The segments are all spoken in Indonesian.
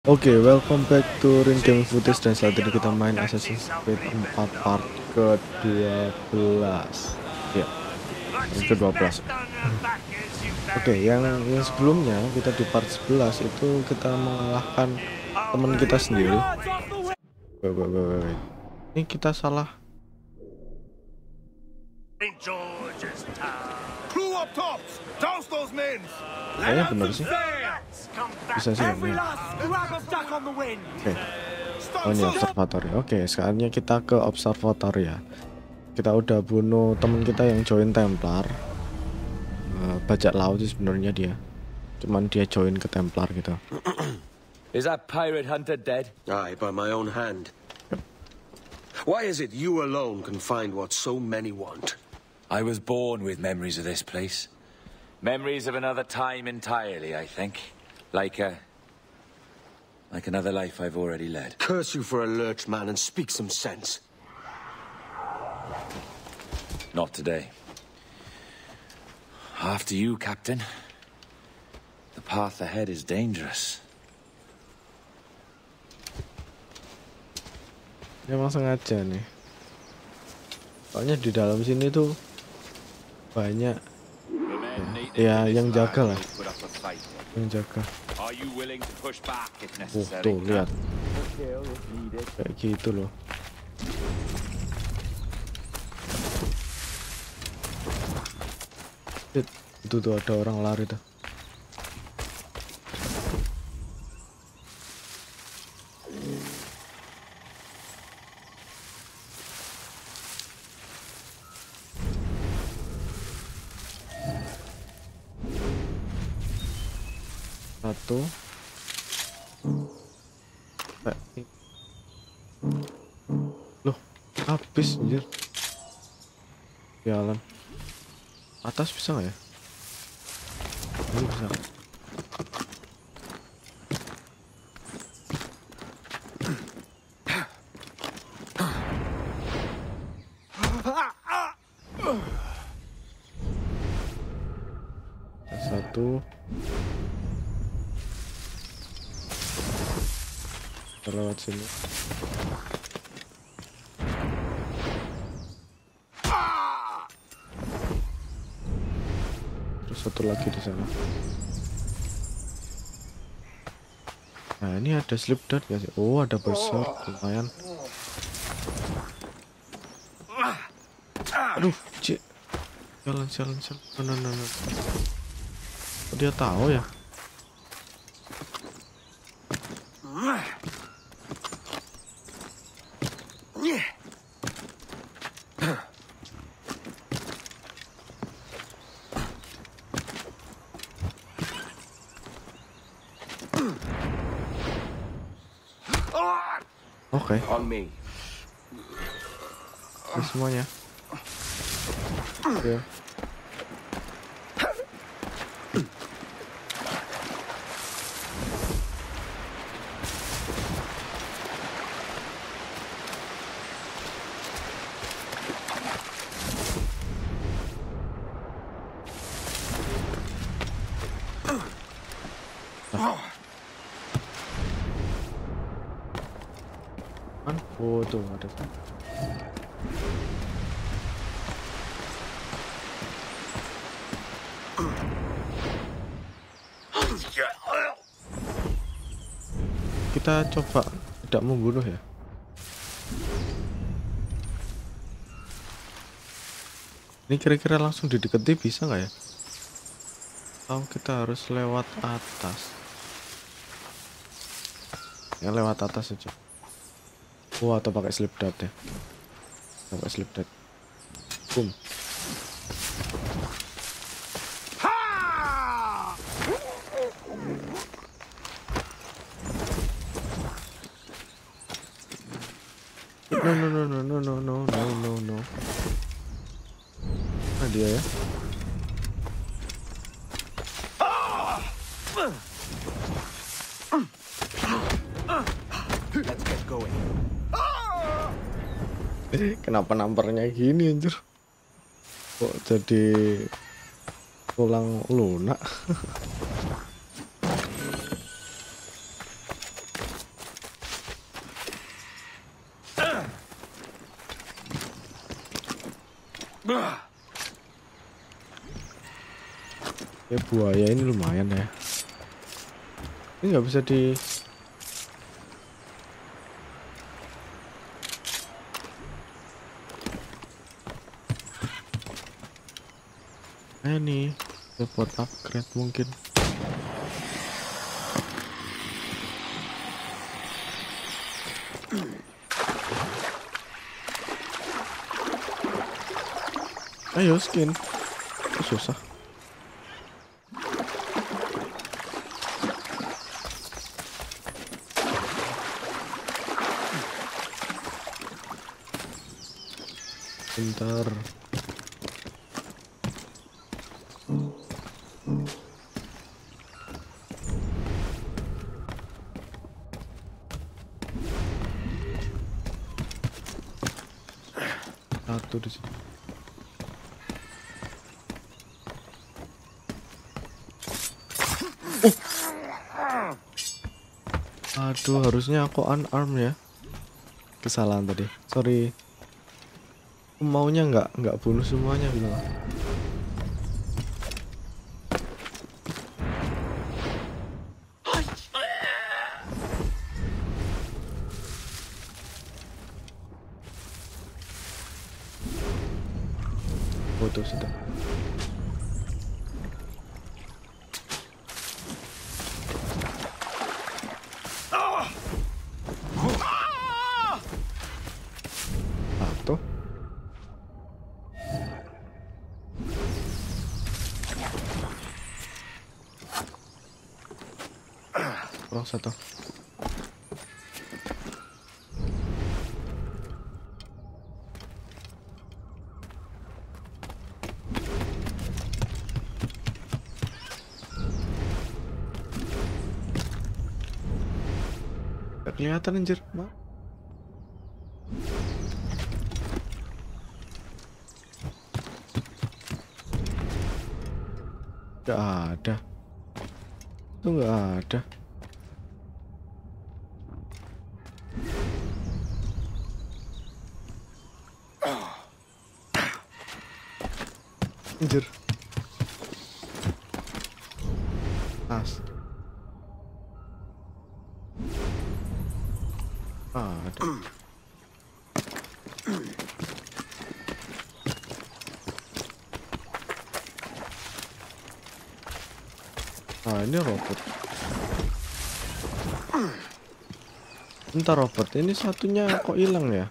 Oke, welcome back to Ring Gaming Footage dan saat ini kita main Assassin's Creed 4 part ke-12. Ya, ke-12. Oke, yang sebelumnya kita di part 11 itu kita mengalahkan teman kita sendiri. Wait. Ini kita salah. Kayaknya benar sih. Bisa sih ini. Oke. Oh ini observatory. Oke, sekarang kita ke observatory ya. Kita udah bunuh temen kita yang join Templar. Bajak laut sih sebenarnya dia. Cuman dia join ke Templar gitu. Is that pirate hunter dead? Aye, by my own hand. Why is it you alone can find what so many want? I was born with memories of this place. Memories of another time entirely, I think. Like another life I've already led. Curse you for a lurch, man, and speak some sense. Not today. After you, Captain. The path ahead is dangerous. Emang sengaja nih. Soalnya di dalam sini tuh banyak ya yang jaga lah. Yang jaga. Tuh lihat. Kayak gitu loh. Itu tuh ada orang lari tuh. Satu. Loh, habis anjir. Jalan. Atas bisa nggak ya? Ini bisa. Satu. Kita lewat sini. Terus satu lagi di sana. Nah ini ada slip dart gak sih? Oh ada besar, lumayan. Aduh, cik. Jalan. No. Oh, dia tahu ya? Oke. On me. Ini semuanya. Oke. Oh tuh ada. Kita coba tidak membunuh ya. Ini kira-kira langsung dideketi bisa nggak ya? Atau kita harus lewat atas? Ya lewat atas aja. Wah, atau pakai slip dart ya. Pakai slip dart. Boom. No. Nah dia ya. Let's get going. Kenapa namparnya gini anjir? Kok jadi tulang lunak? Ya buaya ini lumayan ya. Ini nggak bisa di. Nih buat upgrade mungkin. Ayo skin. Susah. Bentar. Satu di sini. Aduh, harusnya aku unarmed ya. Kesalahan tadi. Sorry. Maunya nggak bunuh semuanya gitu. Oh, tuh sudah. Satu. Kurang satu. Gak kelihatan anjir, Mak. Gak ada. Itu gak ada. Anjir. As. Ada. Ini robot. Bentar, robot ini satunya kok hilang ya?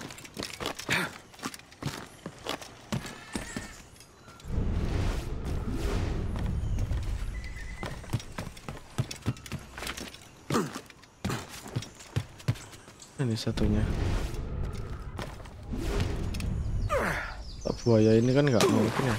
Ini satunya. Tak buaya ini kan nggak mungkin ya.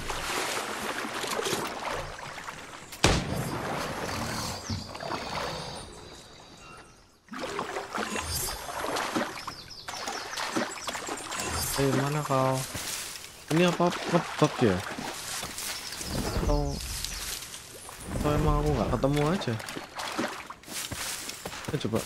Mana kau? Ini apa ngebug ya? Atau emang aku nggak ketemu aja? Coba.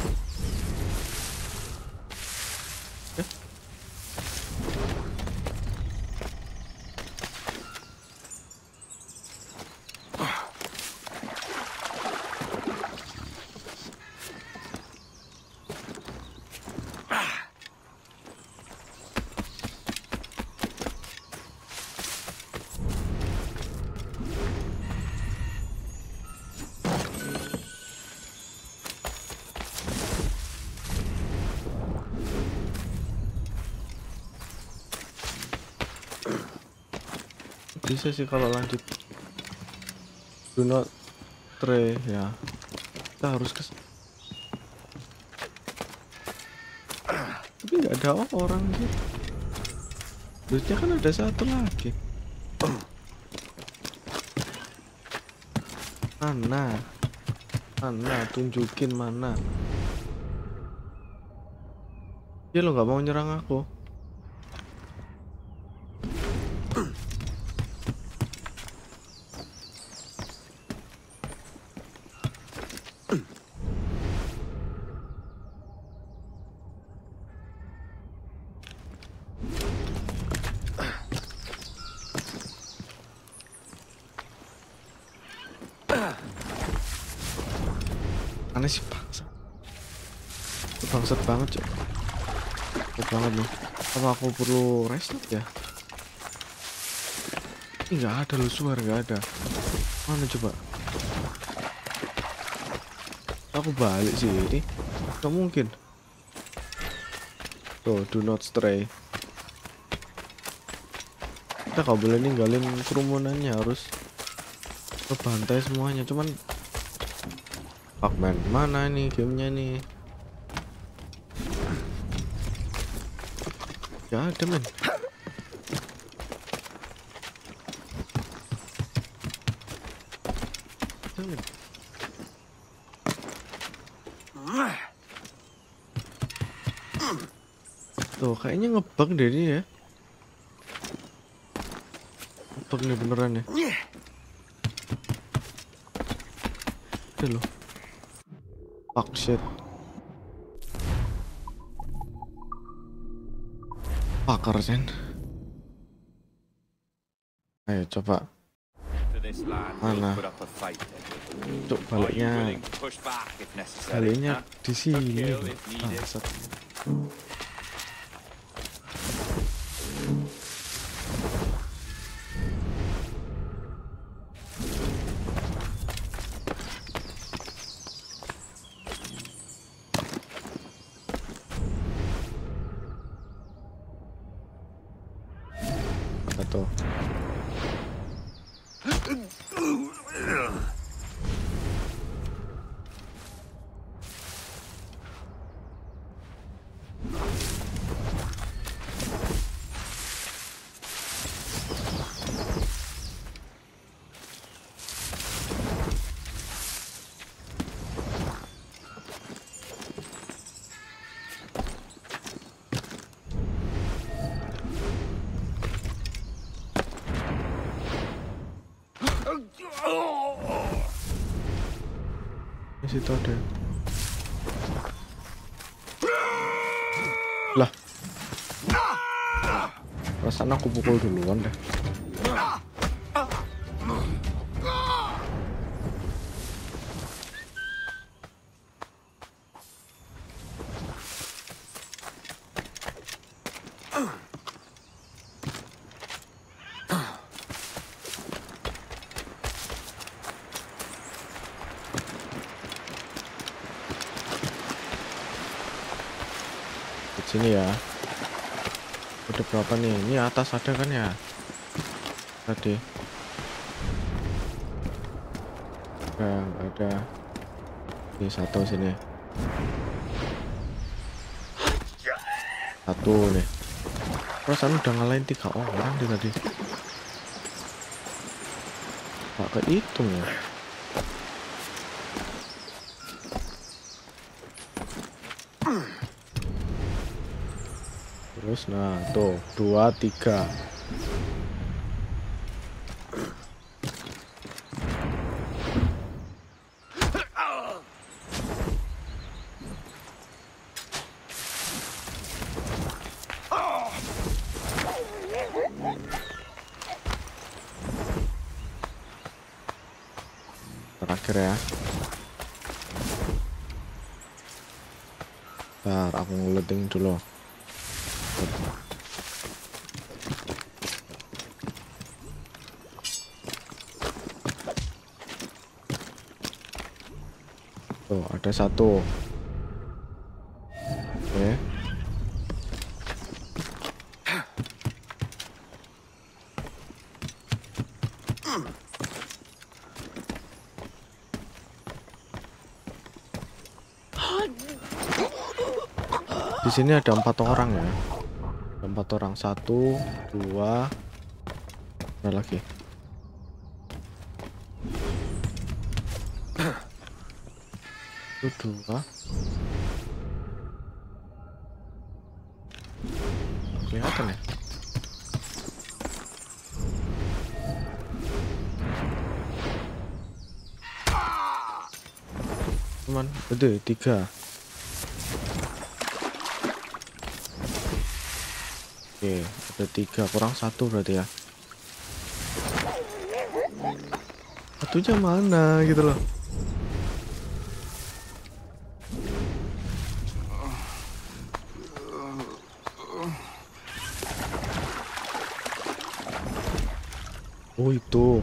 Bisa sih kalau lanjut. Do not try ya. Kita harus ke. Tapi nggak ada orang sih. Terusnya kan ada satu lagi. Mana? Tunjukin mana? Dia lo nggak mau nyerang aku. Bangsat banget cok. Banget nih. Apa aku perlu restart ya? Ini nggak ada loh, suara nggak ada. Mana coba? Aku balik sih ini. Nggak mungkin. Tuh, do not stray. Kita nggak boleh ninggalin kerumunannya, harus kebantai semuanya. Cuman Pac-Man mana nih gamenya nih? Gak ada men. Tuh kayaknya ngebug deh ini ya. Ngebug nih beneran ya. Udah loh. Fuck shit. Pakar Sen. Ayo coba. Mana? Cuk baliknya. Baliknya di sini. Bangsat. Tuh. Di situ ada. Lah. Perasaan aku pukul duluan deh. Sini ya. Udah berapa nih? Ini atas ada kan ya? Tadi. Ada. Ini satu sini. Satu nih. Perasaan udah ngalahin 3 orang deh tadi. Gak kehitung ya. Terus nah tuh 2, 3. Terakhir ya. Bentar aku ngeloading dulu. Tuh ada satu. Oke. Di sini ada 4 orang ya. Ada 4 orang. 1, 2. Ada lagi. Itu 2. Kelihatan ya. Cuman ada 3. Oke, ada 3 kurang 1 berarti ya. Satunya mana gitu loh. Oh itu.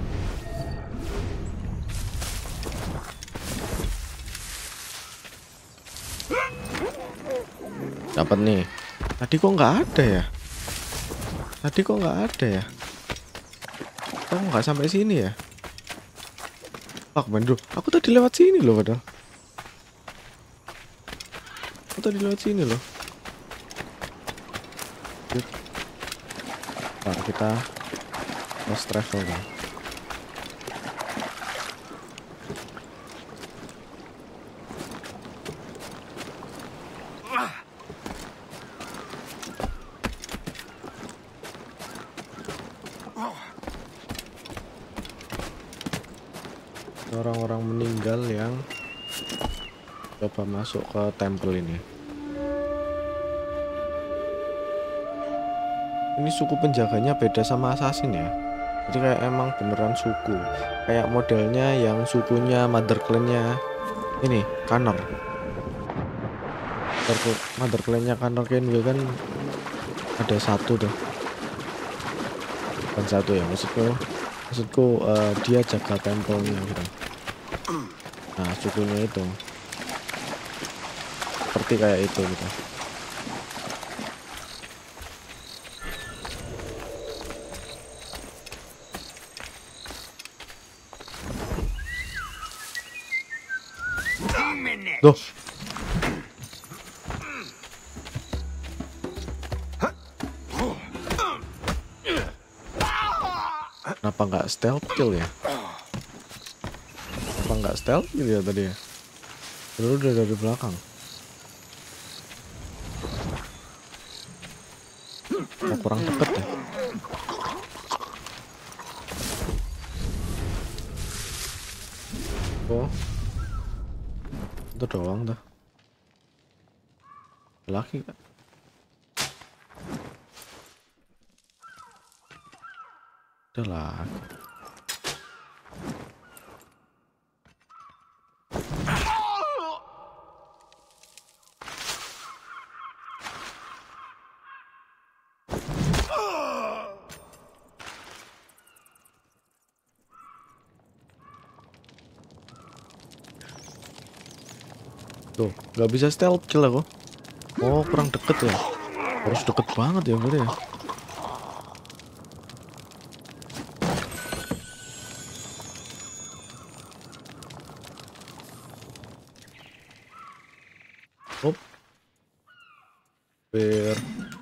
Dapat nih. Tadi kok nggak ada ya? Tadi kok nggak ada ya? Kok nggak sampai sini ya? Fuck man, aku tadi lewat sini loh padahal. Aku tadi lewat sini loh. Ntar kita fast travel kan. Orang-orang meninggal yang coba masuk ke temple ini. Ini suku penjaganya beda sama assassin ya. Jadi kayak emang beneran suku. Kayak modelnya yang sukunya mother clan-nya ini, Connor. Mother clan-nya Connor Kenway kan ada satu tuh. Bukan satu ya, maksudku dia jaga temple-nya gitu. Nah, sukunya itu seperti kayak itu gitu. Duh. Kenapa nggak stealth kill ya? Kenapa nggak stealth kill ya tadi ya? Dulu udah dari belakang. Kurang deket ya. Oh, itu doang dah. Laki kan? Udah laki. Tuh, nggak bisa stealth kill aku. Oh, kurang deket ya. Harus deket banget ya berarti ya. Oh. Biar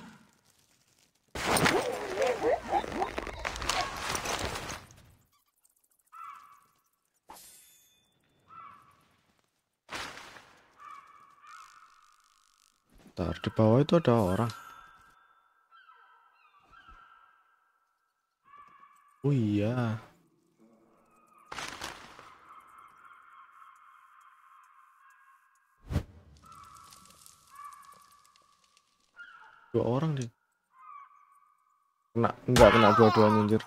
ntar di bawah itu ada orang. Oh iya. Dua orang deh. Enggak kena dua-duanya anjir.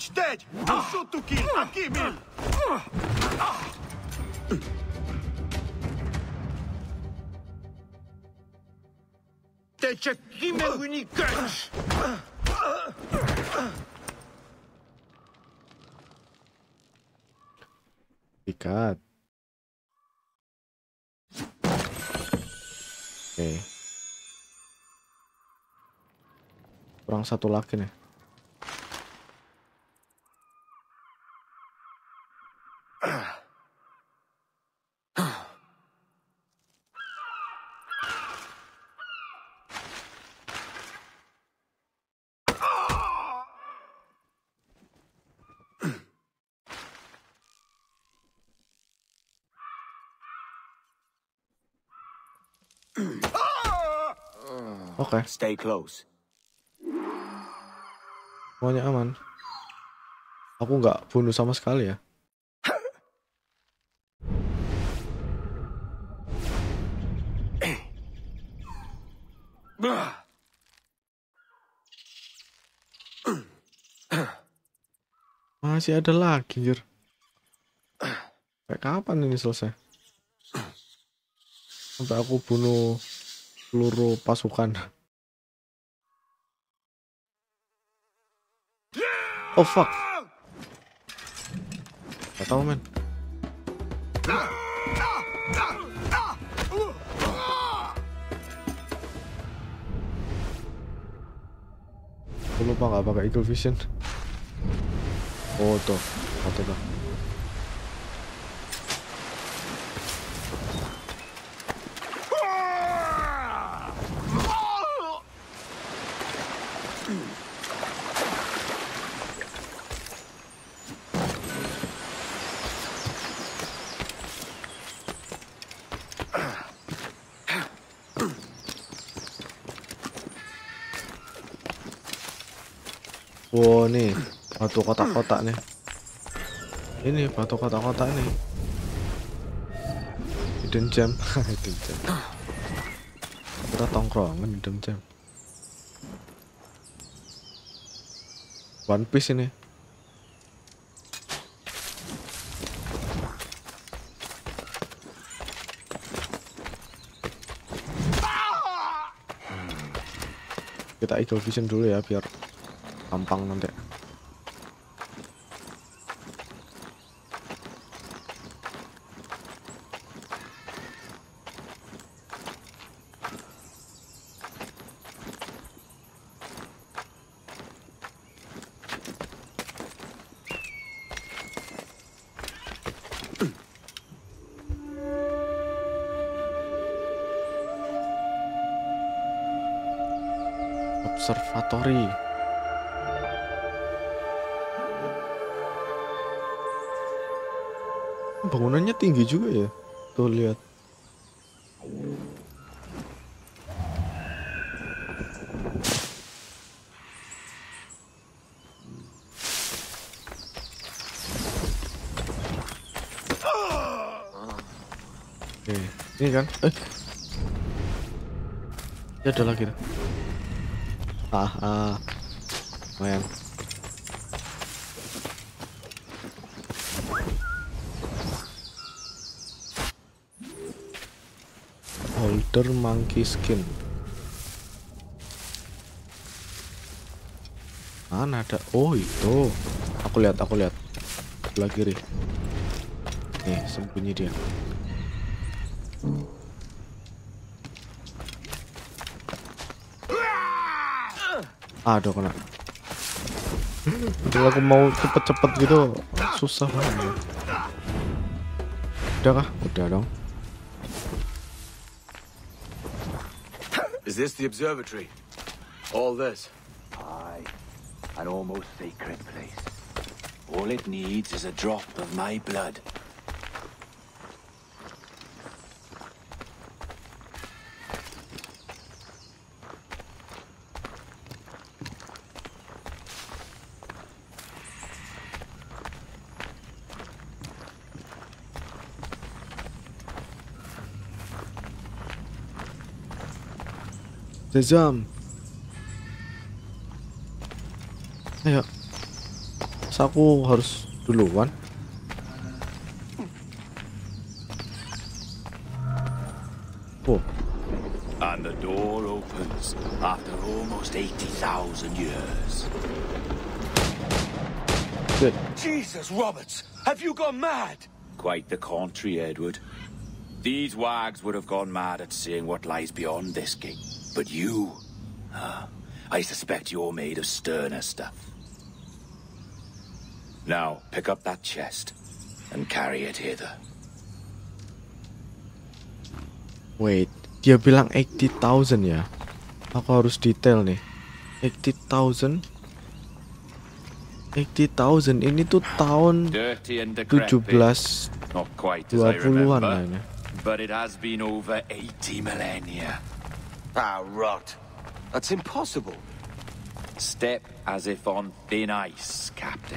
Ikat. Oke. Kurang satu lagi nih. Oke. Stay close. Semuanya aman. Aku nggak bunuh sama sekali ya. Masih ada lagi, anjir. Kayak kapan ini selesai? Sampai aku bunuh seluruh pasukan. Oh fuck. Gak tau men. Aku lupa gak pakai Eagle Vision. Oh tuh, tuh. Wow nih, batu kotak-kotak nih. Ini batu kotak-kotak nih. Hidden gem, hidden gem. Kita tongkrongan hidden gem. One Piece ini. Kita Eagle Vision dulu ya biar gampang nanti. Observatory. Bangunannya tinggi juga ya. Tuh lihat. Oke, ini kan. Ya ada lagi. Lumayan. Holder monkey skin. Mana ada? Oh itu. Aku lihat. Sebelah kiri. Nih sembunyi dia. Aduh kena. Kalau aku mau cepet-cepet gitu susah banget. Udah kah? Udah dong. Is this the observatory? All this? Aye, an almost sacred place. All it needs is a drop of my blood. Sezam. Ayo. Aku harus duluan. Oh. And the door opens after almost 80,000 years. Good. Jesus, Roberts! Have you gone mad? Quite the contrary, Edward. These wags would have gone mad at seeing what lies beyond this gate. But you, I suspect you're made of sterner stuff. Now, pick up that chest and carry it hither. Wait, dia bilang 80,000 ya? Aku harus detail nih. 80,000? 80,000 ini tuh tahun 1720-an lah ini. But it has been over 80 millennia. Ah, rot. That's impossible. Step as if on thin ice, Captain.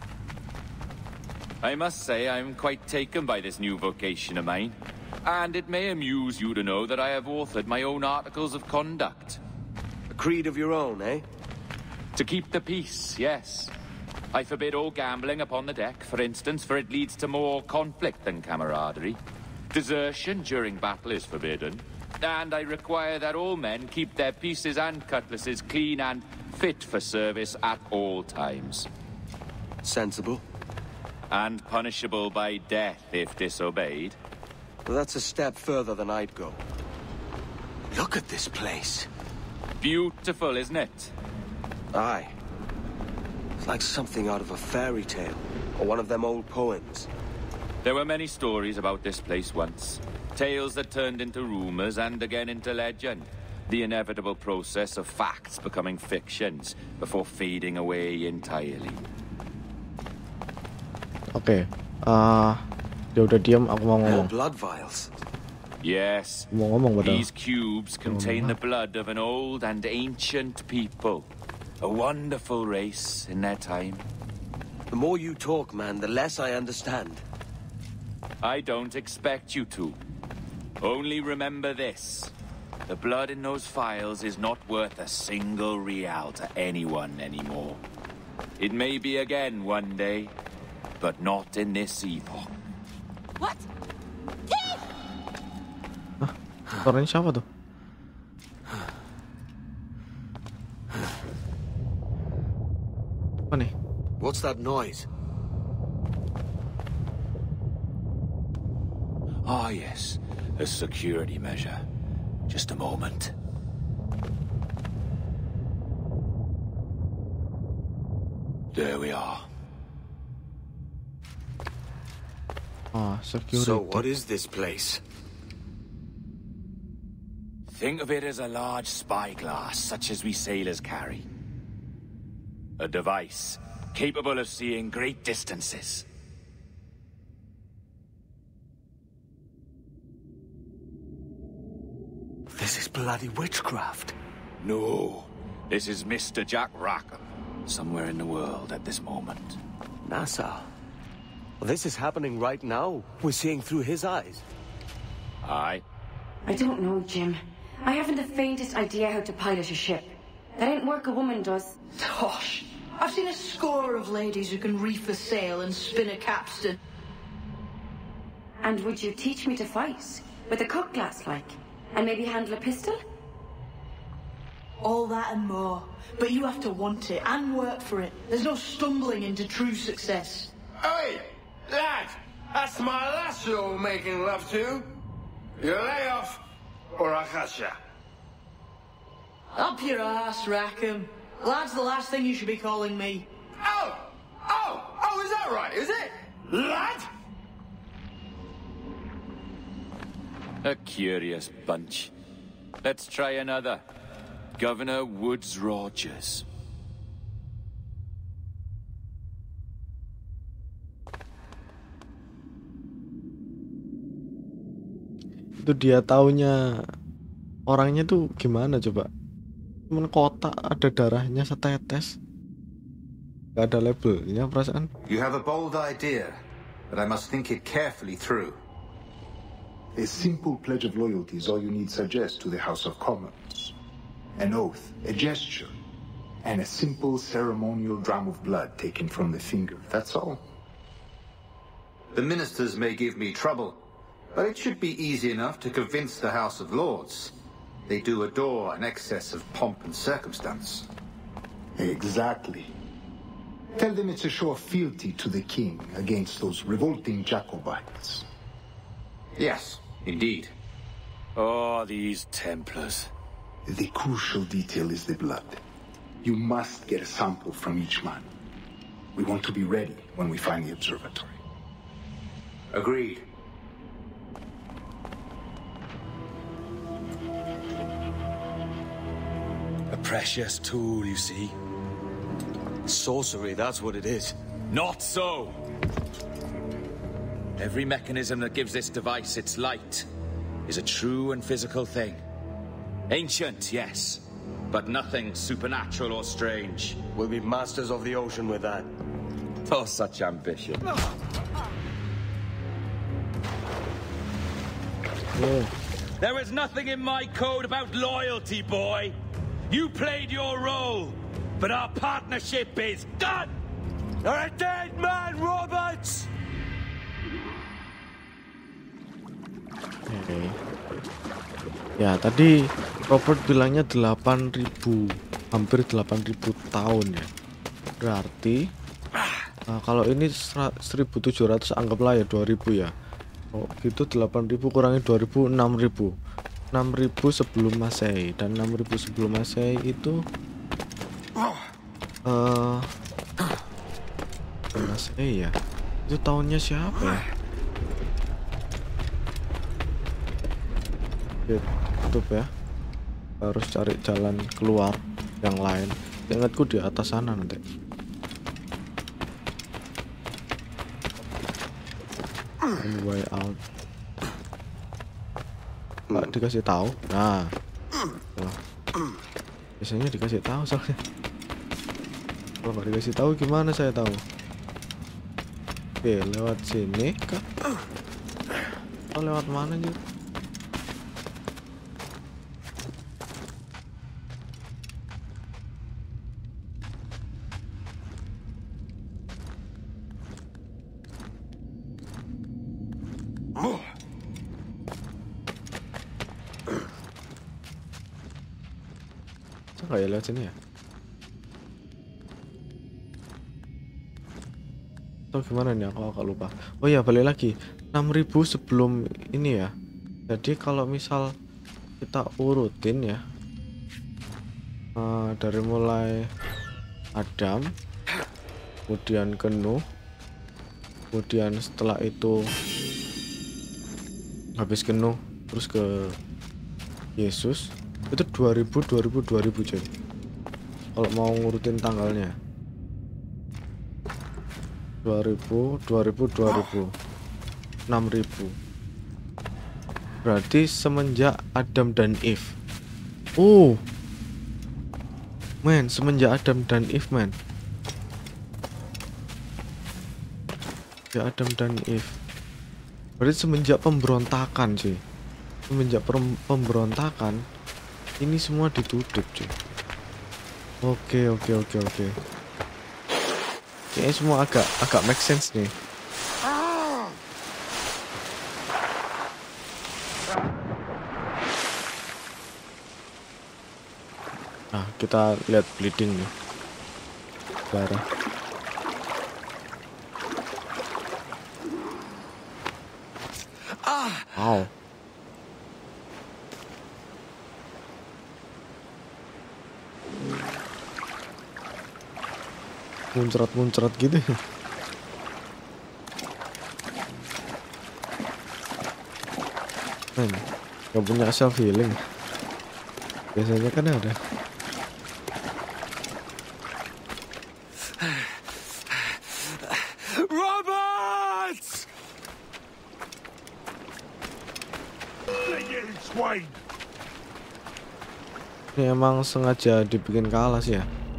I must say I'm quite taken by this new vocation of mine. And it may amuse you to know that I have authored my own articles of conduct. A creed of your own, eh? To keep the peace, yes. I forbid all gambling upon the deck, for instance, for it leads to more conflict than camaraderie. Desertion during battle is forbidden. And I require that all men keep their pieces and cutlasses clean and fit for service at all times. Sensible. And punishable by death if disobeyed. Well, that's a step further than I'd go. Look at this place. Beautiful, isn't it? Aye. It's like something out of a fairy tale, or one of them old poems. There were many stories about this place once. Tales that turned into rumors and again into legend. The inevitable process of facts becoming fictions before fading away entirely. Oke, dia udah diam, aku mau ngomong. Blood vials. Yes, Mau ngomong padahal. these cubes contain the blood of an old and ancient people. A wonderful race in their time. The more you talk, man, the less I understand. I don't expect you to. Only remember this. The blood in those files is not worth a single real to anyone anymore. It may be again one day, but not in this epoch. What? Suaranya siapa tuh? Apa nih? What's that noise? Ah, yes. A security measure. Just a moment. There we are. Security. So what is this place? Think of it as a large spyglass, such as we sailors carry. A device capable of seeing great distances. This is bloody witchcraft. No, this is Mr. Jack Rackham, somewhere in the world at this moment. NASA. Well, this is happening right now. We're seeing through his eyes. Aye. I don't know, Jim. I haven't the faintest idea how to pilot a ship. That ain't work a woman does. Tosh. I've seen a score of ladies who can reef a sail and spin a capstan. And would you teach me to fight? With a cutlass, like? And maybe handle a pistol? All that and more. But you have to want it and work for it. There's no stumbling into true success. Hey, lad, that's my lass you're making love to. You lay off, or I catch ya. Up your ass, Rackham. Lad's the last thing you should be calling me. Oh, is that right, is it? Lad? A curious bunch. Let's try another. Governor Woods Rogers. Itu dia taunya orangnya tuh gimana coba? Cuman kotak ada darahnya setetes. Gak ada labelnya perasaan. You have a bold idea, but I must think it carefully through. A simple pledge of loyalty is all you need suggest to the House of Commons. An oath, a gesture, and a simple ceremonial dram of blood taken from the finger. That's all. The ministers may give me trouble, but it should be easy enough to convince the House of Lords. They do adore an excess of pomp and circumstance. Exactly. Tell them it's a show of fealty to the king against those revolting Jacobites. Yes, indeed. Oh, these Templars. The crucial detail is the blood. You must get a sample from each man. We want to be ready when we find the observatory. Agreed. A precious tool, you see. Sorcery, that's what it is. Not so! Every mechanism that gives this device its light is a true and physical thing. Ancient, yes, but nothing supernatural or strange. We'll be masters of the ocean with that. Oh, such ambition. There is nothing in my code about loyalty, boy. You played your role, but our partnership is done! You're a dead man, Roberts! Oke. Ya, tadi Robert bilangnya 8.000, hampir 8.000 tahun ya. Berarti Nah, kalau ini 1700 anggaplah ya 2000 ya. Oh, gitu 8000 kurangi 2000 6000. 6000 sebelum Masehi, dan 6000 sebelum Masehi itu Masehi ya. Itu tahunnya siapa ya? Oke, tutup ya. Harus cari jalan keluar yang lain. Ingatku di atas sana nanti. Way out. Nggak dikasih tahu. Nah, biasanya dikasih tahu soalnya. Kalau nggak dikasih tahu gimana saya tahu? Oke, lewat sini kah? Oh, lewat mana juga? Nggak ya lewat sini ya? Atau gimana nih, aku agak lupa. Oh ya, balik lagi 6000 sebelum ini ya. Jadi kalau misal kita urutin ya, dari mulai Adam, kemudian ke Nuh, kemudian setelah itu habis ke Nuh terus ke Yesus, itu 2000 jadi kalau mau ngurutin tanggalnya 2000 6000 berarti semenjak Adam dan Eve. Men, semenjak Adam dan Eve, men. Ya, Adam dan Eve berarti semenjak pemberontakan sih. Semenjak pemberontakan ini semua ditutup cuy. Oke. Kayaknya semua agak make sense nih. Nah, kita lihat bleeding nih. Darah. Wow. Muncrat gitu. Men, gak punya self healing. Biasanya kan ada. Roberts! Ini emang sengaja dibikin kalah sih ya.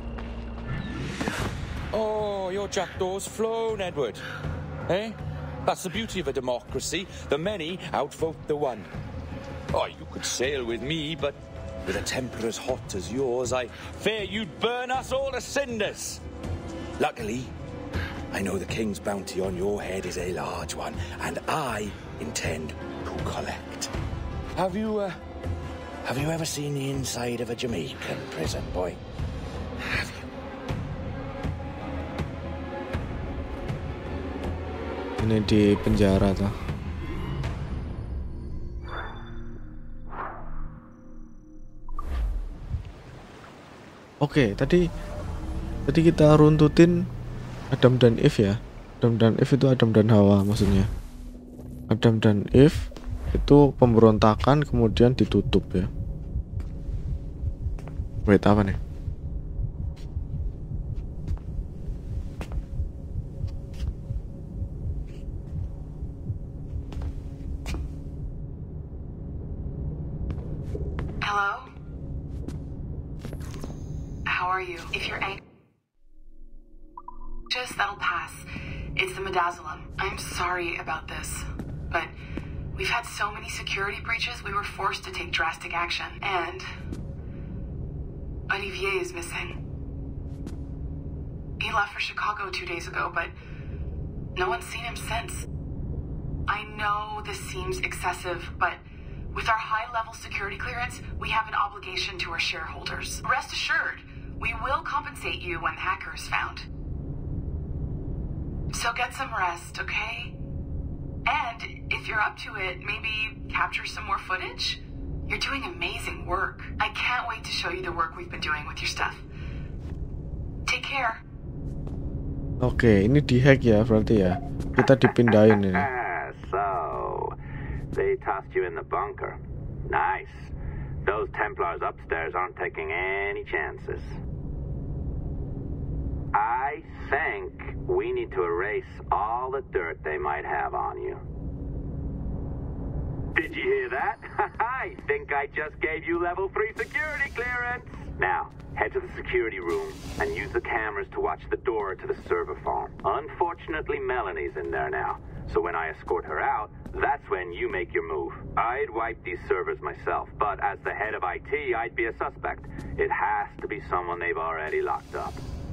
Your jackdaw's flown, Edward. Eh? That's the beauty of a democracy. The many outvote the one. Oh, you could sail with me, but with a temper as hot as yours, I fear you'd burn us all to cinders. Luckily, I know the king's bounty on your head is a large one, and I intend to collect. Have you ever seen the inside of a Jamaican prison, boy? Have you? Ini di penjara tuh. Oke, tadi kita runtutin Adam dan Eve ya. Adam dan Eve itu Adam dan Hawa maksudnya. Adam dan Eve itu pemberontakan kemudian ditutup ya. Wait, apa nih? Hello? How are you? If you're anxious, that'll pass. It's the midazolam. I'm sorry about this, but we've had so many security breaches, we were forced to take drastic action. And Olivier is missing. He left for Chicago 2 days ago, but no one's seen him since. I know this seems excessive, but with our high-level security clearance, we have an obligation to our shareholders. Rest assured, we will compensate you when the hacker is found. So get some rest, okay? And if you're up to it, maybe capture some more footage? You're doing amazing work. I can't wait to show you the work we've been doing with your stuff. Take care. Oke, ini dihack ya berarti ya. Kita dipindahin ini. So, they tossed you in the bunker. Nice. Those Templars upstairs aren't taking any chances. I think we need to erase all the dirt they might have on you. Did you hear that? I think I just gave you level 3 security clearance. Now, head to the security room and use the cameras to watch the door to the server farm. Unfortunately, Melanie's in there now. So when I escort her out, that's when you make your move. I'd wipe these servers myself, but as the head of IT, I'd be a suspect. It has to be someone they've already locked up.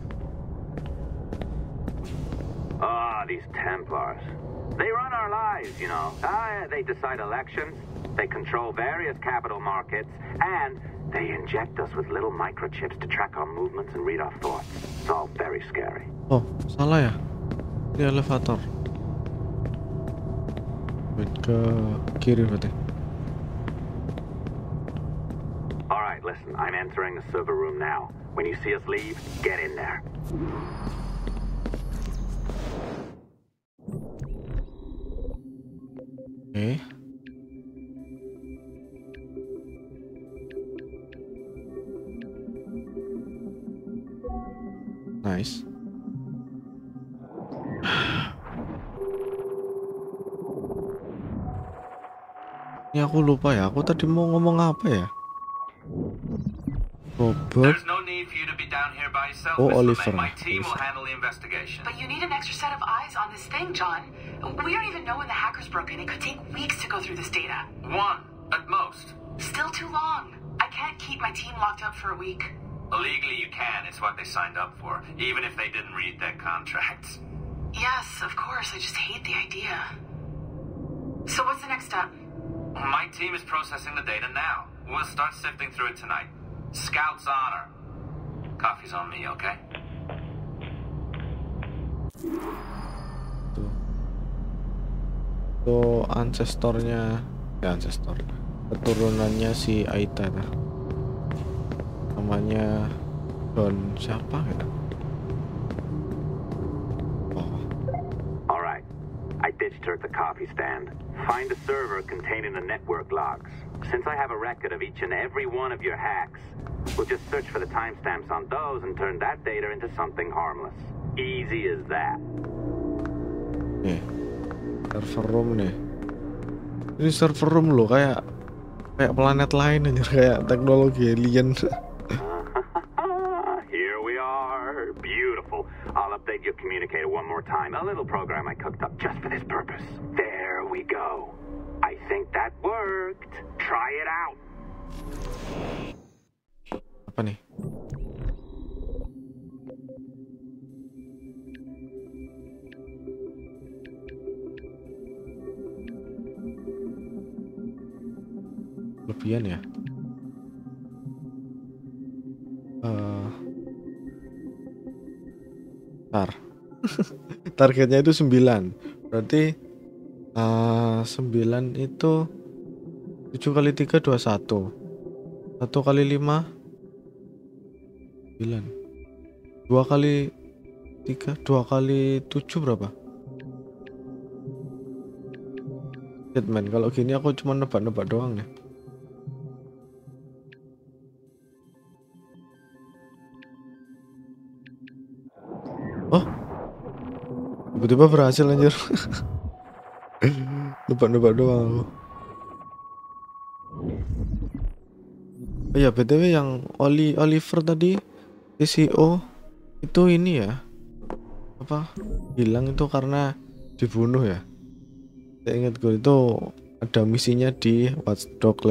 These Templars. They run our lives, you know. They decide elections, they control various capital markets, and they inject us with little microchips to track our movements and read our thoughts. It's all very scary. Oh, salah ya? Ini elevator. Ke kiri berarti. Alright, listen, I'm entering the server room now. When you see us leave, get in there. Oke. Nice. Ini aku lupa ya, aku tadi mau ngomong apa ya? Robert. There's no need for you to be down here by yourself, Oh, Mr. Oliver. My team will handle the investigation. But you need an extra set of eyes on this thing, John. We don't even know when the hackers broke in. It could take weeks to go through this data. One, at most. Still too long. I can't keep my team locked up for a week. Legally you can, it's what they signed up for, even if they didn't read their contracts. Yes, of course, I just hate the idea. So what's the next step? My team is processing the data now. We'll start sifting through it tonight. Scout's honor. Coffee's on me, okay? Tuh ancestornya, ancestor, keturunannya si Aita tuh. Namanya Don siapa gitu? Oh. Alright, I ditched her at the coffee stand. Find a server containing the network logs. Since I have a record of each and every one of your hacks, we'll just search for the timestamps on those and turn that data into something harmless. Easy as that. Nih, server room nih. Ini server room loh, kayak planet lain aja, kayak teknologi alien. Here we are. Beautiful. I'll update your communicator one more time. A little program I cooked up just for this purpose. There we go. I think that worked. Try it out. Apa nih? Lebihan ya? Targetnya itu 9. Berarti 9 itu 7 kali 3 21. 1 kali 5 9. 2 kali 3 2 kali 7 berapa? Man, kalau gini aku cuma nebak-nebak doang nih. Oh, tiba-tiba berhasil anjir. Nebak-nebak doang aku. Oh ya, BTW yang Oliver tadi TCO itu ini ya, apa, hilang itu karena dibunuh ya. Saya ingat gue itu ada misinya di Watchdog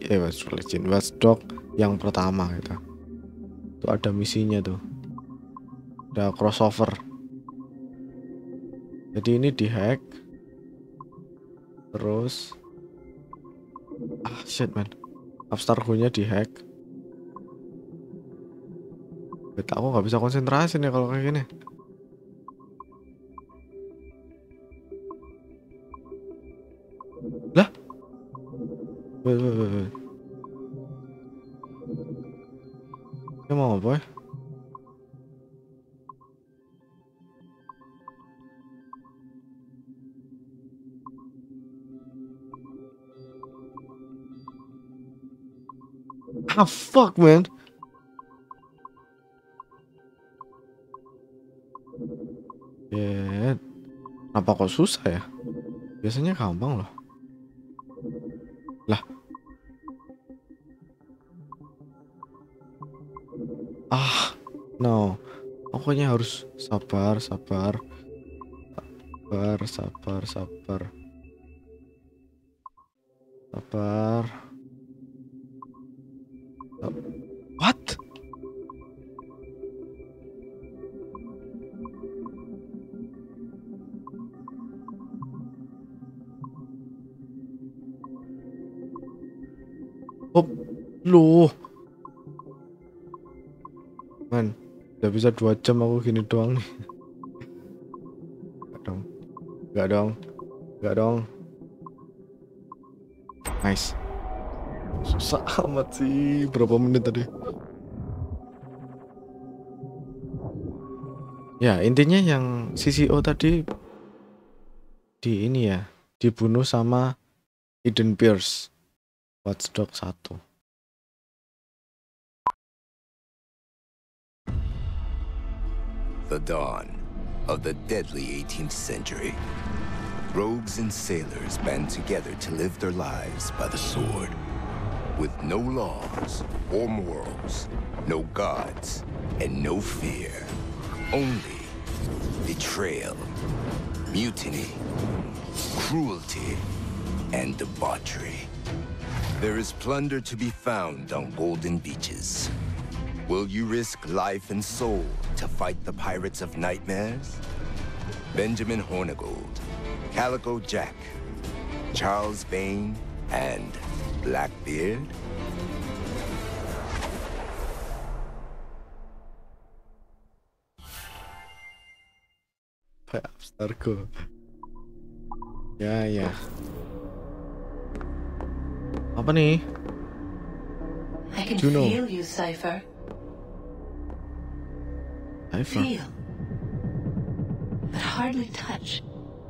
yang pertama gitu. Itu ada misinya tuh. Ada crossover. Jadi ini dihack. Terus shit man. Abstergo-nya dihack. Aku nggak bisa konsentrasi nih kalau kayak gini. Dia mau apa ya? Ah, fuck, man. Yeah. Kenapa kok susah ya? Biasanya gampang loh. Lah. Ah, no. Pokoknya harus sabar. What? Oh, loh. Man, udah bisa 2 jam aku gini doang nih. Enggak dong. Nice. Susah amat sih. Berapa menit tadi? Ya, intinya yang CCO tadi dibunuh sama Eden Pierce, Watchdog 1. The dawn of the deadly 18th century. Rogues and sailors band together to live their lives by the sword. With no laws or morals, no gods, and no fear. Only betrayal, mutiny, cruelty, and debauchery. There is plunder to be found on golden beaches. Will you risk life and soul to fight the pirates of nightmares? Benjamin Hornigold, Calico Jack, Charles Vane, and Blackbeard? Starko. Ya. Apa nih? I can Juno. feel you, Cypher. Feel, but hardly touch.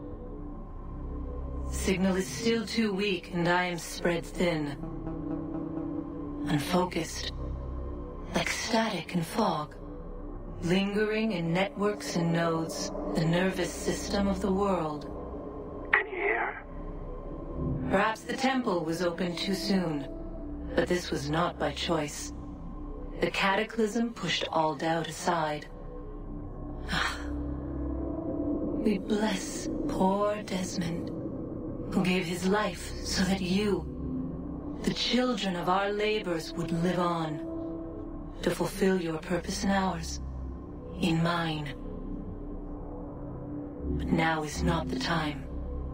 Signal is still too weak, and I am spread thin. Unfocused, like static and fog. Lingering in networks and nodes, the nervous system of the world. Can you hear? Perhaps the temple was opened too soon, but this was not by choice. The cataclysm pushed all doubt aside. We bless poor Desmond, who gave his life so that you, the children of our labors, would live on, to fulfill your purpose in ours, in mine. But now is not the time.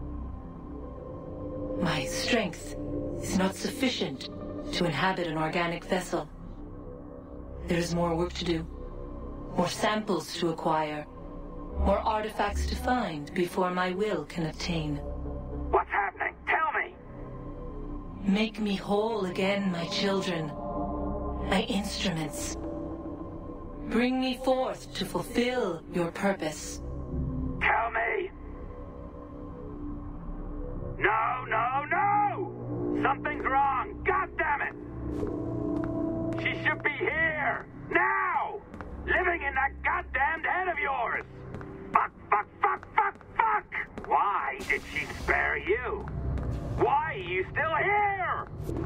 My strength is not sufficient to inhabit an organic vessel. There is more work to do. More samples to acquire. More artifacts to find before my will can obtain. What's happening? Tell me! Make me whole again, my children. My instruments. Bring me forth to fulfill your purpose. Tell me! No! Something's wrong! God damn it! She should be here! Now! Living in that goddamned head of yours! Fuck! Why did she spare you? Why are you still here?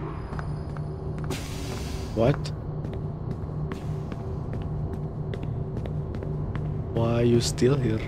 What? Why are you still here?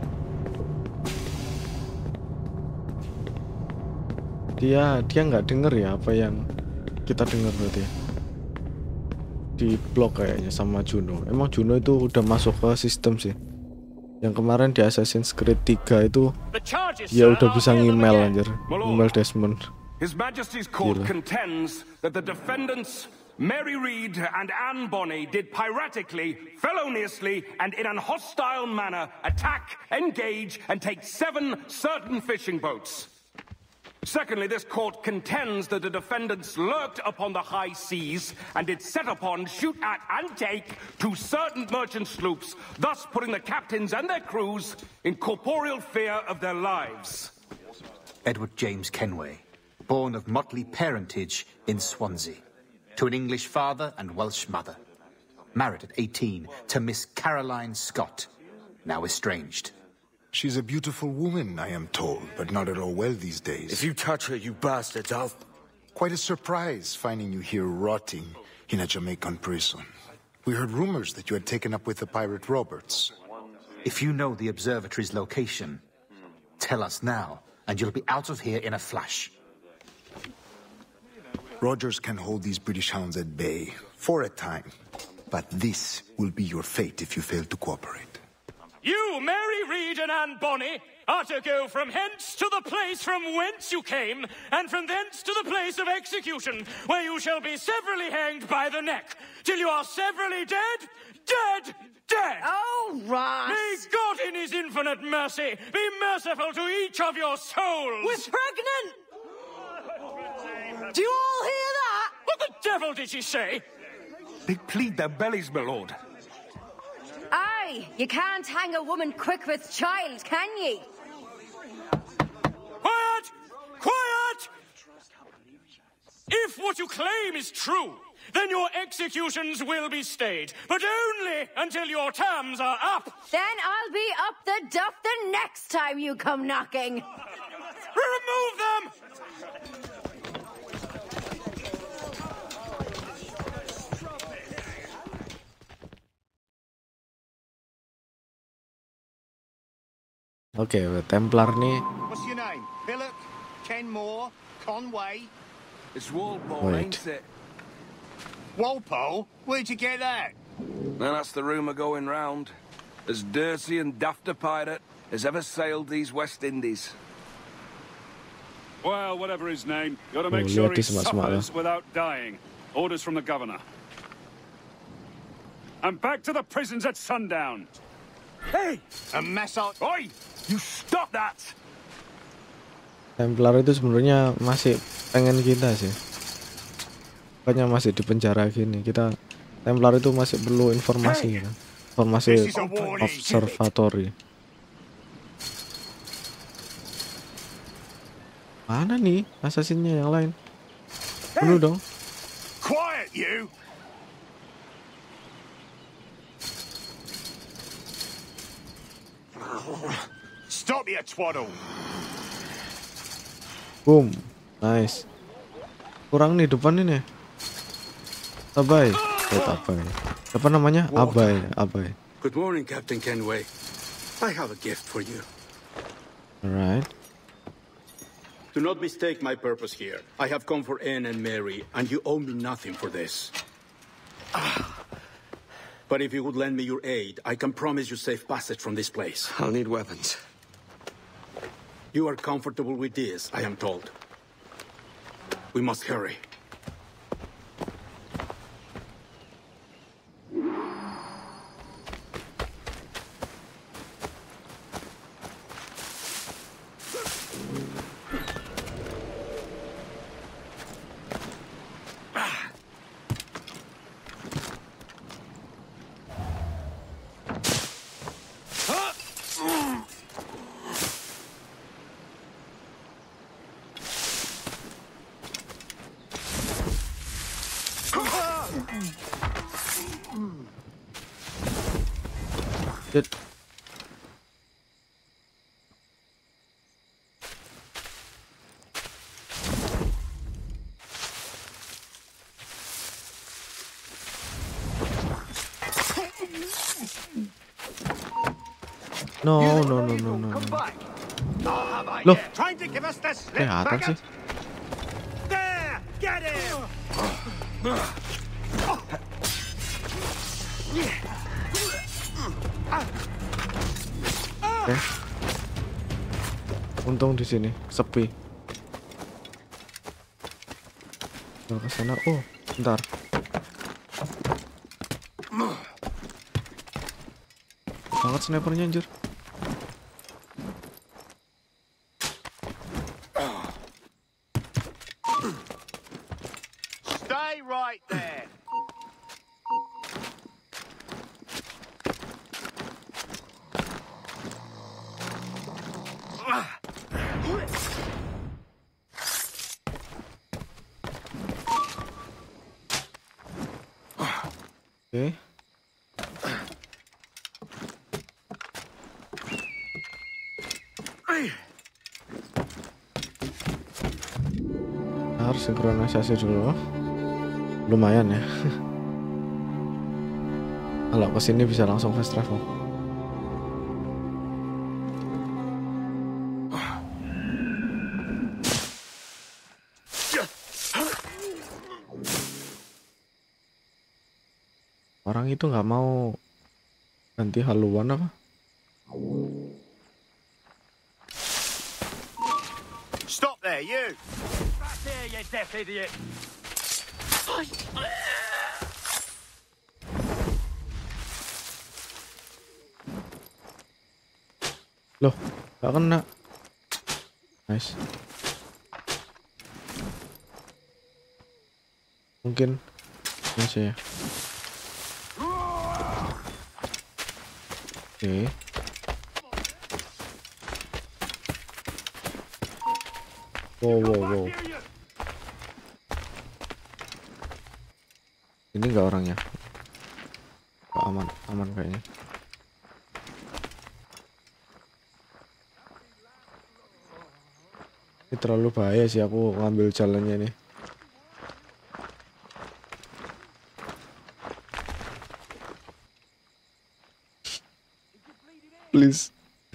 Dia nggak denger ya apa yang kita dengar berarti ya. Di blok kayaknya sama Juno. Emang Juno itu udah masuk ke sistem sih. Yang kemarin di Assassin's Creed 3 itu dia udah bisa ngemail anjir. Ngemail Desmond. His Majesty's Court contends that the defendants Mary Read and Anne Bonny did piratically, feloniously, and in an hostile manner attack, engage, and take 7 certain fishing boats. Secondly, this court contends that the defendants lurked upon the high seas and did set upon, shoot at, and take 2 certain merchant sloops, thus putting the captains and their crews in corporeal fear of their lives. Edward James Kenway, born of motley parentage in Swansea, to an English father and Welsh mother. Married at 18 to Miss Caroline Scott, now estranged. She's a beautiful woman, I am told, but not at all well these days. If you touch her, you bastards, I'll... Quite a surprise finding you here rotting in a Jamaican prison. We heard rumors that you had taken up with the pirate Roberts. If you know the observatory's location, tell us now, and you'll be out of here in a flash. Rogers can hold these British hounds at bay, for a time. But this will be your fate if you fail to cooperate. You, Mary Read and Anne Bonny, are to go from hence to the place from whence you came, and from thence to the place of execution, where you shall be severally hanged by the neck, till you are severally dead, dead, dead! Oh, Ross! May God in his infinite mercy be merciful to each of your souls! We're pregnant! Do you all hear that? What the devil did she say? They plead their bellies, my lord. Aye, you can't hang a woman quick with child, can ye? Quiet! Quiet! If what you claim is true, then your executions will be stayed, but only until your terms are up. Then I'll be up the duff the next time you come knocking. Remove them! Oke, Templar nih. What's your name? Billock? Kenmore? Conway? It's Walpole, Wait. ain't it? Walpole? Where'd you get that? Well, that's the rumour going round. As dirty and daft a pirate as ever sailed these West Indies. Well, whatever his name, you gotta make Oh, sure lihat he dia semak-semak suffers without dying. Orders from the governor. And back to the prisons at sundown. Hey! A massacre! Oi! You stop that! Templar itu sebenarnya masih pengen kita sih. Makanya masih di penjara gini. Kita Templar itu masih perlu informasi gitu. Informasi observatory. Mana nih assassinnya yang lain? Bunuh dong. Quiet, you! Stop your twaddle! Boom. Nice. Kurang nih depan ini. Abai. Abai. Apa namanya? Abai. Abai. Good morning, Captain Kenway. I have a gift for you. Alright. Do not mistake my purpose here. I have come for Anne and Mary, and you owe me nothing for this. But if you would lend me your aid, I can promise you safe passage from this place. I'll need weapons. You are comfortable with this, I am told. We must hurry. No. Loh, Trying to give us the slip, kelihatan sih. There! Get him! Oke. Untung di sini sepi. Kalau ke sana, oh, bentar. Banget snipernya anjir. Oke. Harus sinkronisasi dulu. Lumayan ya. Kalau kesini bisa langsung fast travel. Orang itu nggak mau ganti haluan apa? Stop there, you! Back there, you deaf idiot! Loh, nggak kena. Nice. Mungkin ini sih ya. Oke. Wow. Ini nggak orangnya. Aman kayaknya. Ini terlalu bahaya sih aku ngambil jalannya nih. Please.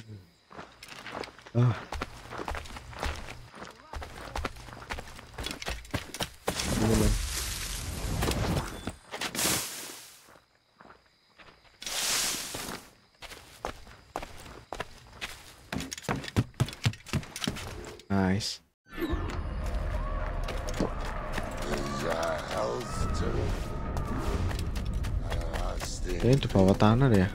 Nice. Ini di bawah tanah ya.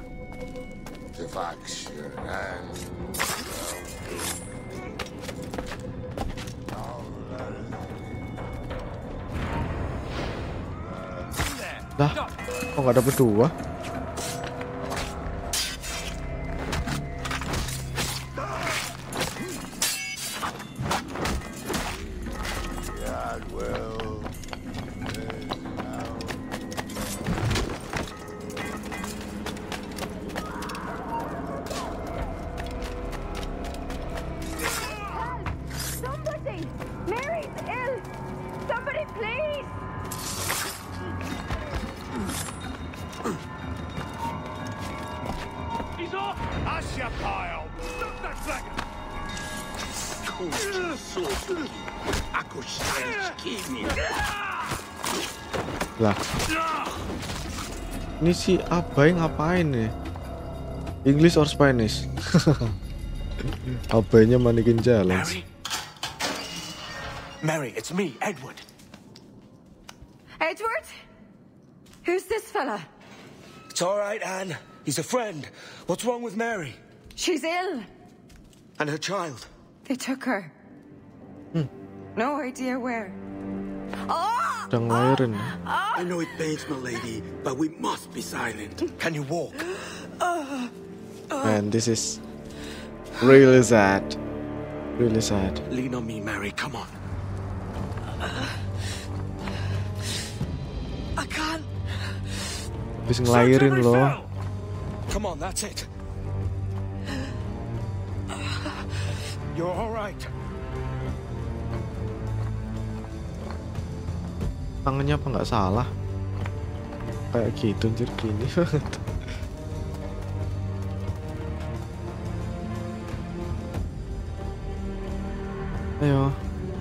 Lah, kok nggak dapet dua? Lah, ini si Abai ngapain nih? English or Spanish? Abainya manikin challenge. Mary, it's me, Edward. Edward? Who's this fella? It's all right, Anne. He's a friend. What's wrong with Mary? She's ill. And her child? They took her. No idea where. I know it pains my lady, but we must be silent. Can you walk? Man, this is really sad. Really sad. Lean on me, Mary. Come on. I can't. Habis ngelahirin loh. Come on, that's it. You're all right. Tangannya apa nggak salah? Kayak gitu anjir gini. Ayo.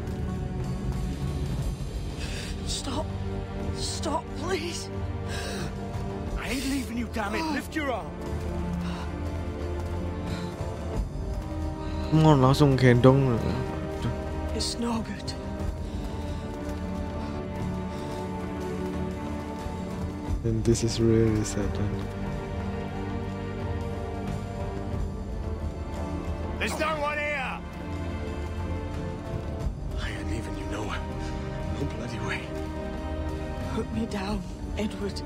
Stop, please. I ain't leaving you, damn it. Lift your arm. Mau langsung gendong. It's no good. And this is really sad. There's no one here! I ain't leaving you nowhere. No bloody way. Put me down, Edward.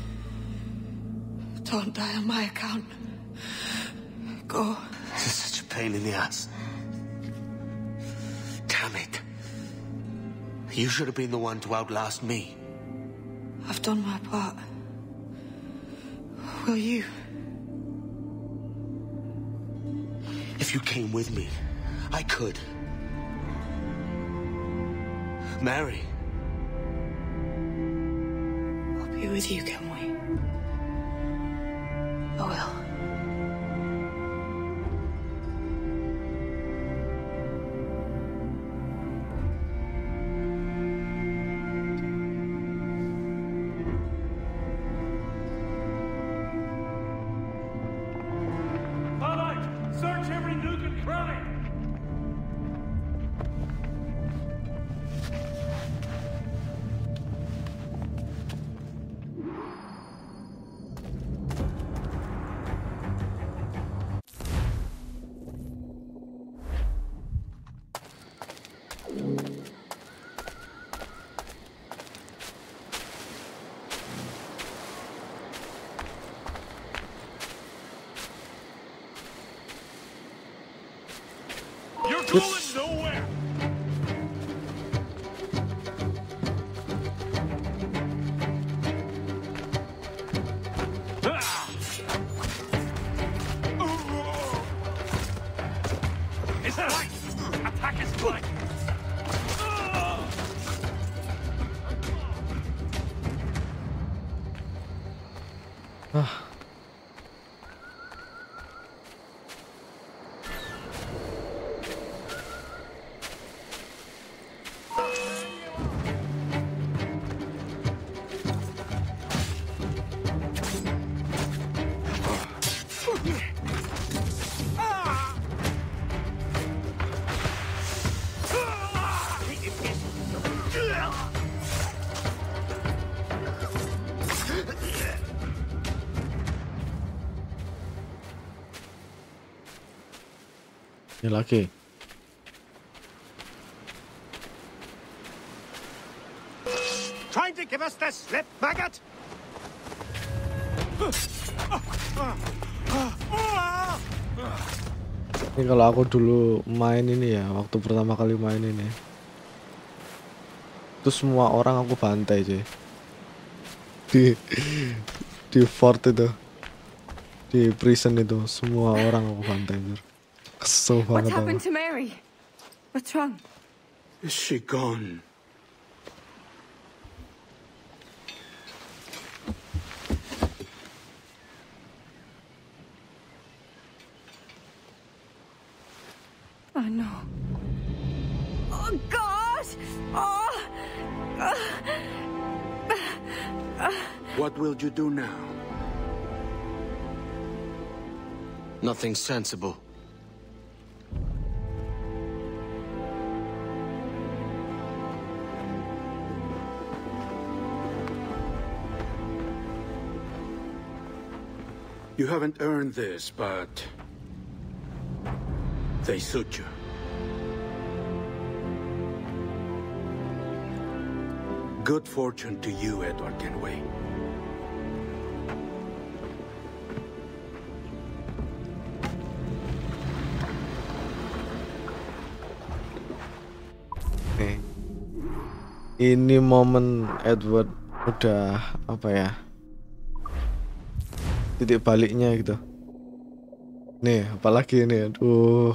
Don't die on my account. Go. This is such a pain in the ass. Damn it. You should have been the one to outlast me. I've done my part. Will you? If you came with me, I could. Mary. I'll be with you, Kenway. I will. Search every nook and cranny! You're going nowhere! Is that right? Attack his flank! Ini lagi. Trying to give us the slip, maggot? Ini kalau aku dulu main ini ya, waktu pertama kali main ini, itu semua orang aku bantai cuy. Di fort itu, di prison itu, semua orang aku bantai cuy. Kesel banget. What happened to Mary? What's wrong? Is she gone? Oh no. Oh God! Oh! What will you do now? Nothing sensible. You haven't earned this, but they suit you. Good fortune to you, Edward Kenway. Ini momen Edward udah apa ya? Titik baliknya gitu. Nih, apalagi ini, aduh.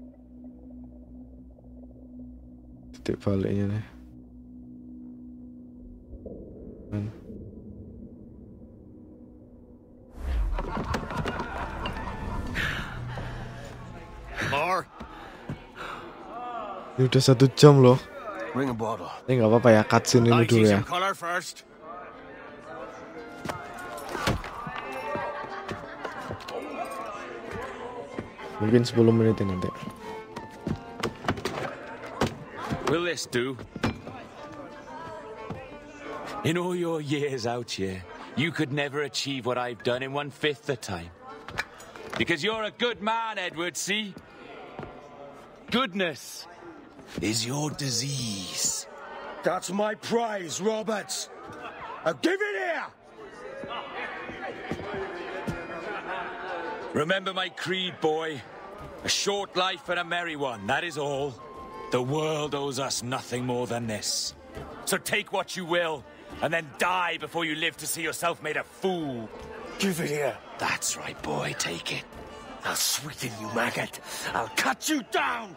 Titik baliknya nih. More. Ini udah 1 jam loh. Bring a bottle. Ini nggak apa-apa ya, cutscene ini dulu ya. Color first. Mungkin 10 menit nanti. Will this do? In all your years out here, you could never achieve what I've done in 1/5 the time. Because you're a good man, Edward, see? Goodness is your disease. That's my prize, Roberts. Give it here! Remember my creed, boy. A short life and a merry one, that is all. The world owes us nothing more than this. So take what you will, and then die before you live to see yourself made a fool. Give it here. That's right, boy, take it. I'll sweeten you, maggot. I'll cut you down.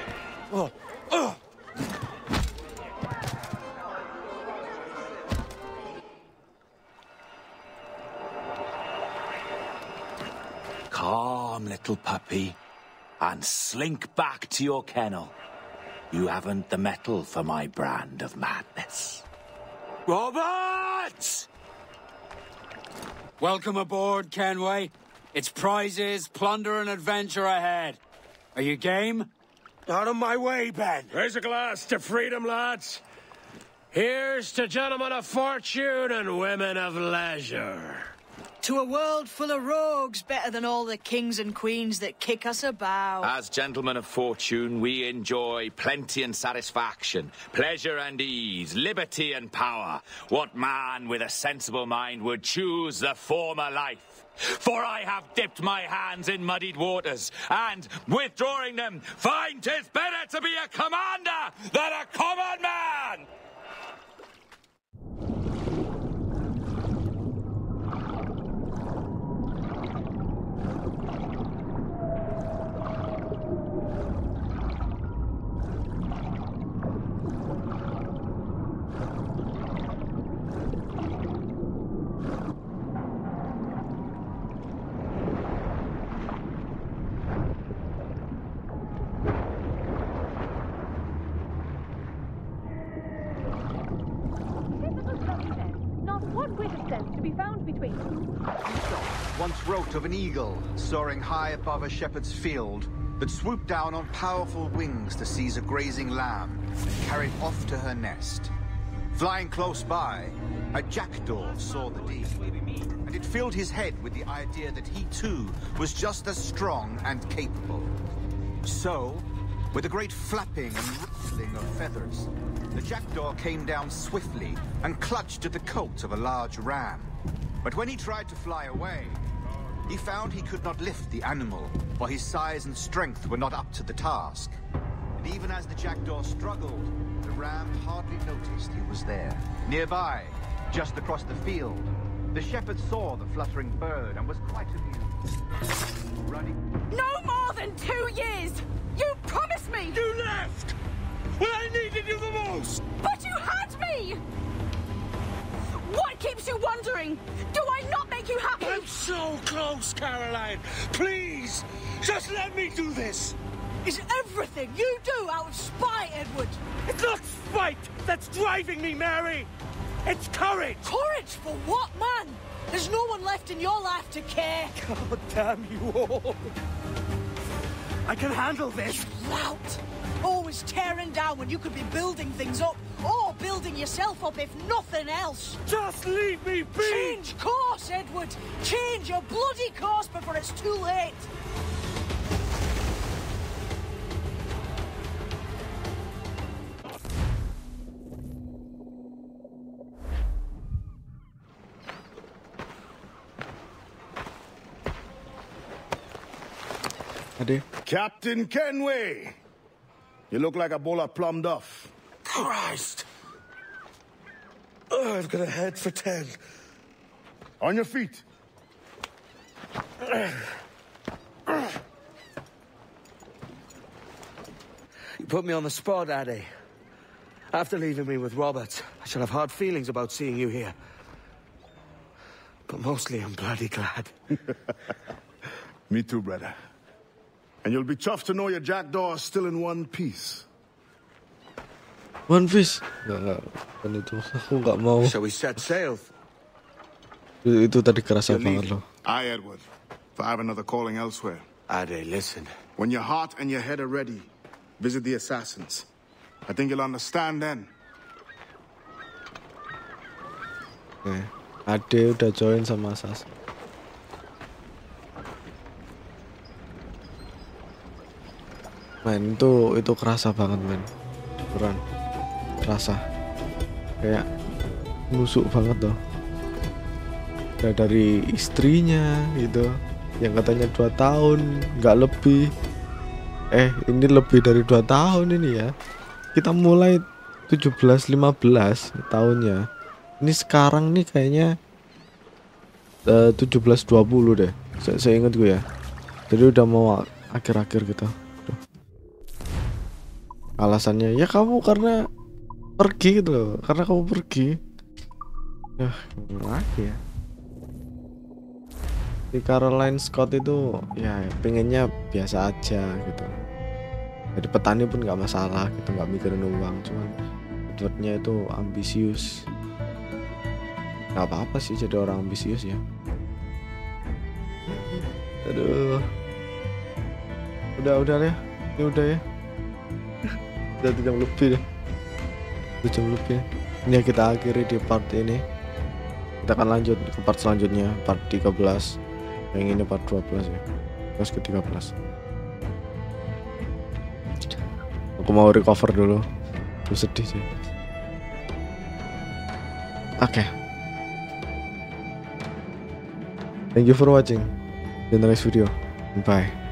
Calm, little puppy, and slink back to your kennel. You haven't the mettle for my brand of madness. Robert! Welcome aboard, Kenway. It's prizes, plunder, and adventure ahead. Are you game? Out of my way, Ben. Raise a glass to freedom, lads. Here's to gentlemen of fortune and women of leisure. To a world full of rogues, better than all the kings and queens that kick us about. As gentlemen of fortune, we enjoy plenty and satisfaction, pleasure and ease, liberty and power. What man with a sensible mind would choose the former life? For I have dipped my hands in muddied waters, and, withdrawing them, find 'tis better to be a commander than a common man! Once wrote of an eagle soaring high above a shepherd's field that swooped down on powerful wings to seize a grazing lamb and carry it off to her nest. Flying close by, a jackdaw saw the deed, and it filled his head with the idea that he too was just as strong and capable. So, with a great flapping and rustling of feathers, the jackdaw came down swiftly and clutched at the coat of a large ram. But when he tried to fly away, he found he could not lift the animal, for his size and strength were not up to the task. And even as the jackdaw struggled, the ram hardly noticed he was there. Nearby, just across the field, the shepherd saw the fluttering bird and was quite amused. Running... No more than 2 years! You promised me! You left! When I needed you the most! But you had me! What keeps you wondering? Do I not make you happy? I'm so close, Caroline! Please! Just let me do this! Is everything you do out of spite, Edward? It's not spite that's driving me, Mary! It's courage! Courage for what, man? There's no one left in your life to care. God damn you all! I can handle this! Lout! Always tearing down when you could be building things up, or building yourself up if nothing else. Just leave me be! Change course, Edward! Change your bloody course before it's too late! Ade. Captain Kenway! You look like a bowl of plum duff. Christ! I've got a head for 10. On your feet. You put me on the spot, Addy. After leaving me with Robert, I shall have hard feelings about seeing you here. But mostly I'm bloody glad. Me too, brother. And you'll be tough to know your jackdaw is still in one piece. One Piece? Enggak. Kan itu. Aku nggak mau. Shall we set sail? Itu tadi kerasa banget loh. Aye, Edward. For I have another calling elsewhere. Ade, listen. When your heart and your head are ready, visit the assassins. I think you'll understand then. Ade udah join sama assassin. Men, itu kerasa banget, men. Beneran. Kerasa. Kayak nusuk banget loh. Dari istrinya gitu, yang katanya 2 tahun, nggak lebih. Ini lebih dari 2 tahun ini ya. Kita mulai 17-15 tahunnya. Ini sekarang nih kayaknya 17-20 deh. Saya ingat gue ya. Jadi udah mau akhir-akhir gitu. Alasannya ya kamu karena pergi gitu loh. Karena kamu pergi. Ya gimana lagi ya. Si Caroline Scott itu ya pengennya biasa aja gitu. Jadi petani pun nggak masalah gitu, nggak mikirin uang, cuman Edwardnya itu ambisius. Nggak apa-apa sih jadi orang ambisius ya. Aduh, udah ya, ini udah ya. Udah 2 jam lebih deh, 2 jam lebih. Ini kita akhiri di part ini. Kita akan lanjut ke part selanjutnya, part 13. Yang ini part 12 ya, terus ke 13. Aku mau recover dulu. Aku sedih sih. Oke. Thank you for watching. See you in the next video. Bye.